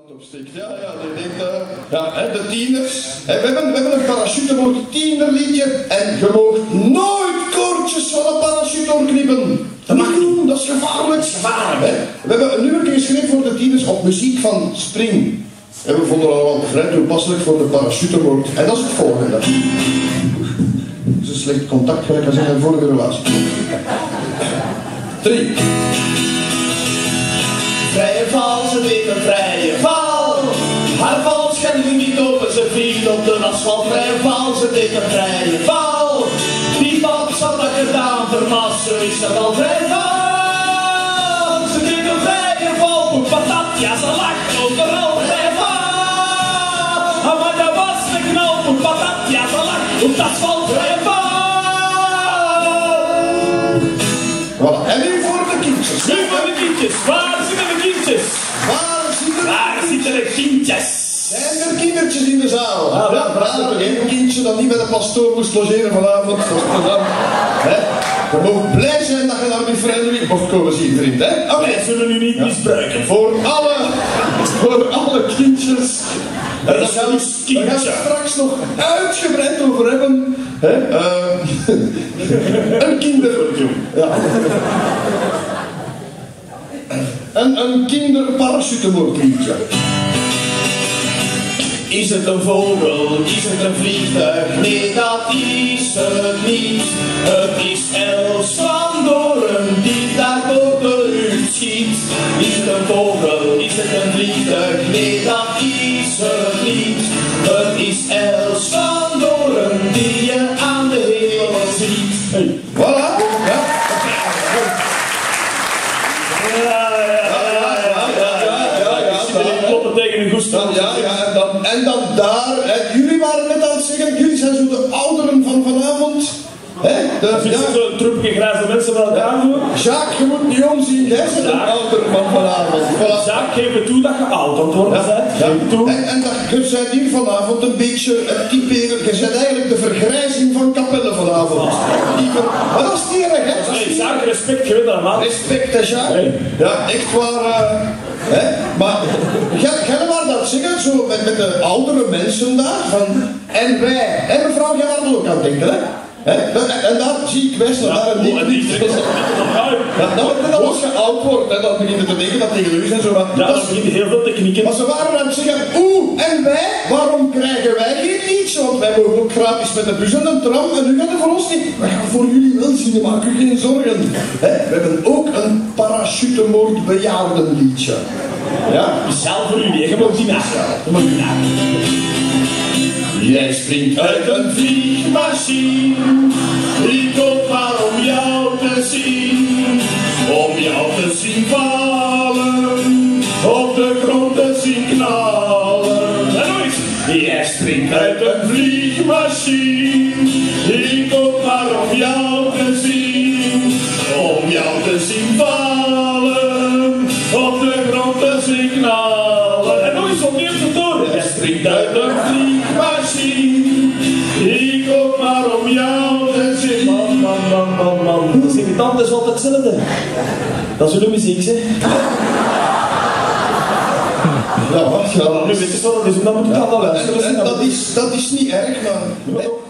opsteekt. Ja, die denkt, de tieners. We hebben een parachuteboot tienerliedje en je mag nooit koortjes van een parachute doorknippen. Dat mag niet doen, dat is gevaarlijk. Dat is gevaarlijk, hè. We hebben een nummer geschreven voor de tieners op muziek van Spring. En we vonden dat wel vrij toepasselijk voor de parachuteboot. En dat is het volgende. Dat is een slecht contact gelijk als in een vorige relatie. 3. Vrije val, ze deed een vrije val. Haar valscherm ging niet open, ze viel op de asfalt. Vrije val, ze deed een vrije val. Die val zat dat gedaan, vermassen is dat al vrije val. Ze deed een vrije val, poep patat, ja ze lag overal vrije val. Maar dat was de knal, poep patat, ja ze lag op het asfalt vrije val. Voilà. En nu voor de kindjes. Nu voor de kindjes, waar zitten de kindjes? Waar zitten de kindjes? Zijn er kindertjes in de zaal? Ja, één kindje dat niet bij de pastoor moest logeren vanavond. Dat is plezant. Je mag blij zijn dat je naar die vrijwillig mocht komen zien, vriend. Hè? Wij zullen u niet misbruiken. Voor alle kindjes. En daar gaan we straks nog uitgebreid over hebben. Een kinderverjoen. Ja. Een kinderparachutemoordliedje. Is het een vogel? Is het een vliegtuig? Nee, dat is het niet. Het is Els van Doorn die daar door de lucht schiet. Is het een vogel? Is het een vliegtuig? Nee, dat is het niet. Het is Els van Doorn die je aan de hemel ziet. Hey. Voilà. Ja. En dan daar, jullie waren net aan het zeggen, jullie zijn zo de ouderen van vanavond. Dat is zo'n troepje grijze mensen van het aanvoer. Jacques, je moet niet omzien, jij bent de ouderen van vanavond. Voilà. Jacques, geef me toe dat je oud aan het worden bent. En je bent hier vanavond een beetje het typeren, je bent eigenlijk de vergrijzing van Capelle vanavond. Maar dat is niet erg, hè? Nee, Jacques, respect, je weet dat, man. Respect, hè, Jacques? Hey. Ja, echt waar. Maar gaan we dat zeggen, zo met de oudere mensen daar, van, en wij, en mevrouw, jij daar ook aan denken, hè? En daar zie ik best dat daar niet. Dat als je oud wordt, dan begin je te denken dat tegen u en zo. Ja, dat begint heel veel technieken. Maar ze waren aan het zeggen, en wij, waarom krijgen wij geen liedje? Want wij mogen ook gratis met de bus en de tram, en nu gaat het voor ons niet. We gaan voor jullie wel zingen, maak u geen zorgen. We hebben ook een parachutemoord bejaardenliedje. Ja? Zelf voor jullie, je moet die nagaan. Jij springt uit een vliegmachine, ik kom maar om jou te zien. Om jou te zien vallen, op de grond te zien knallen. En nog eens. Jij springt uit een vliegmachine, ik kom maar om jou te zien. Om jou te zien vallen, op de grond te zien knallen. En nog eens opnieuw zo door. Jij springt uit een vliegmachine, ik kom maar om jou te zien. Man. De zingtant is altijd hetzelfde. Dat is jullie muziek, zeg. Ja, wat? Ja, nu weet je zo, dat is, dan moet ik dat wel luisteren. Dat is niet erg, maar...